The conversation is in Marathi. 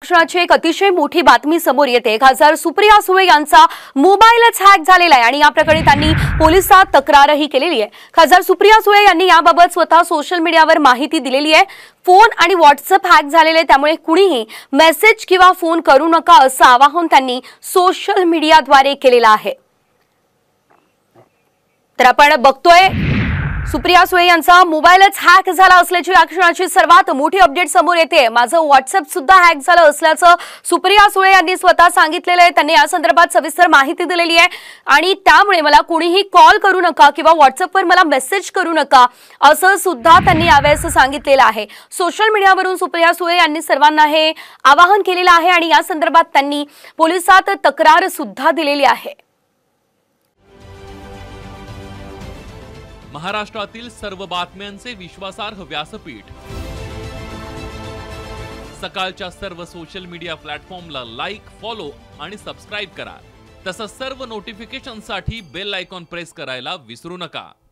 क्षणाची एक अतिशय मोठी बातमी समोर येते। खासदार सुप्रिया सुळे यांचा मोबाईलच हॅक झालेला आहे आणि या प्रकरणी त्यांनी पोलिसात तक्रारही केलेली आहे। खासदार सुप्रिया सुळे यांनी याबाबत स्वतः सोशल मीडियावर माहिती दिलेली आहे। फोन आणि व्हॉट्सअप हॅक झालेले, त्यामुळे कुणीही मेसेज किंवा फोन करू नका असं आवाहन त्यांनी सोशल मीडियाद्वारे केलेलं आहे। तर आपण बघतोय सुप्रिया सुळे यांचा मोबाईलच हॅक झाला असल्याची या क्षणाची सर्वात मोठी अपडेट समोर येते। माझं व्हॉट्सअप सुद्धा हॅक झालं असल्याचं सुप्रिया सुळे यांनी स्वतः सांगितलेलं आहे। त्यांनी या संदर्भात सविस्तर माहिती दिलेली आहे आणि त्यामुळे मला कुणीही कॉल करू नका किंवा व्हॉट्सअपवर मला मेसेज करू नका असं सुद्धा त्यांनी यावेळेस सांगितलेलं आहे। सोशल मीडियावरून सुप्रिया सुळे यांनी सर्वांना हे आवाहन केलेलं आहे आणि या संदर्भात त्यांनी पोलिसात तक्रार सुद्धा दिलेली आहे। महाराष्ट्रातील सर्व बातम्यांचे विश्वासार्ह व्यासपीठ सकाळच्या सर्व सोशल मीडिया प्लॅटफॉर्मला लाईक, फॉलो आणि सबस्क्राइब करा। तसंच सर्व नोटिफिकेशनसाठी बेल आयकॉन प्रेस करायला विसरू नका।